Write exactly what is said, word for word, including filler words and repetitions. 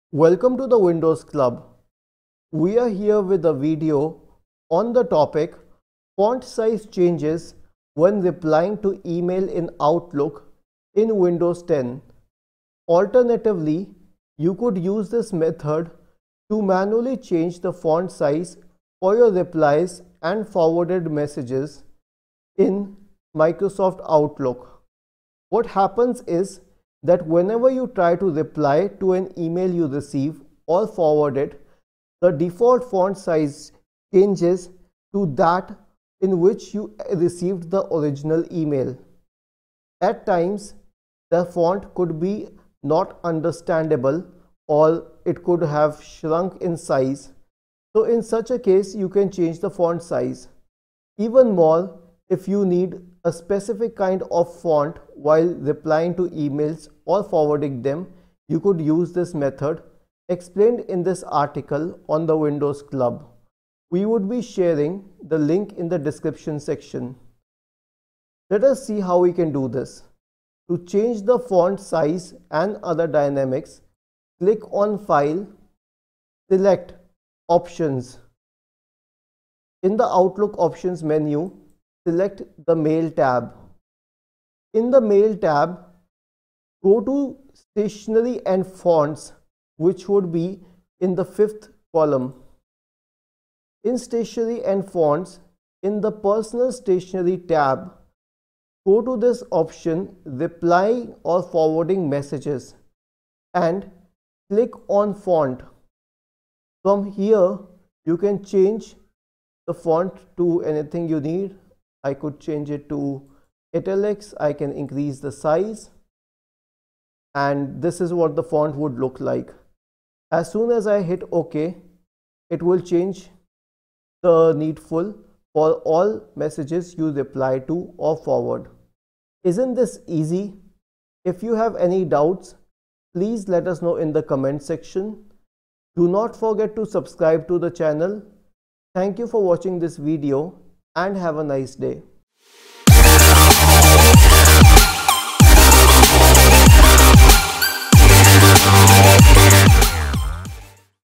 Welcome to the Windows Club. We are here with a video on the topic font size changes when replying to email in Outlook in Windows ten. Alternatively, you could use this method to manually change the font size for your replies and forwarded messages in Microsoft Outlook. What happens is that whenever you try to reply to an email you receive or forward it, the default font size changes to that in which you received the original email. At times, the font could be not understandable or it could have shrunk in size. So in such a case, you can change the font size. Even more, if you need a specific kind of font while replying to emails or forwarding them, you could use this method explained in this article on the Windows Club. We would be sharing the link in the description section. Let us see how we can do this. To change the font size and other dynamics, click on File, select Options. In the Outlook Options menu, select the Mail tab. In the Mail tab, go to Stationery and Fonts, which would be in the fifth column. In Stationery and Fonts, in the Personal Stationery tab, go to this option Replying or Forwarding Messages and click on Font. From here, you can change the font to anything you need. I could change it to italics. I can increase the size, and this is what the font would look like. As soon as I hit OK, it will change the needful for all messages you reply to or forward. Isn't this easy? If you have any doubts, please let us know in the comment section. Do not forget to subscribe to the channel. Thank you for watching this video and have a nice day. We'll be right back.